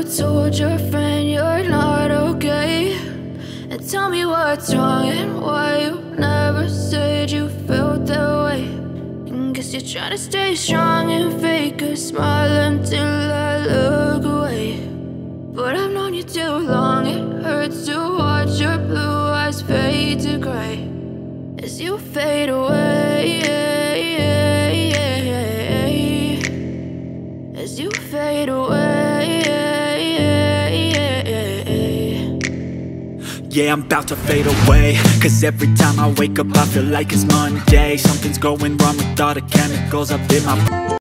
told your friend you're not okay? And tell me what's wrong and why you never said you felt that way. And guess you're trying to stay strong and fake a smile until I look away. But I've known you too long, it hurts to watch your blue eyes fade to gray as you fade away, as you fade away. Yeah, I'm about to fade away, cause every time I wake up I feel like it's Monday. Something's going wrong with all the chemicals up in my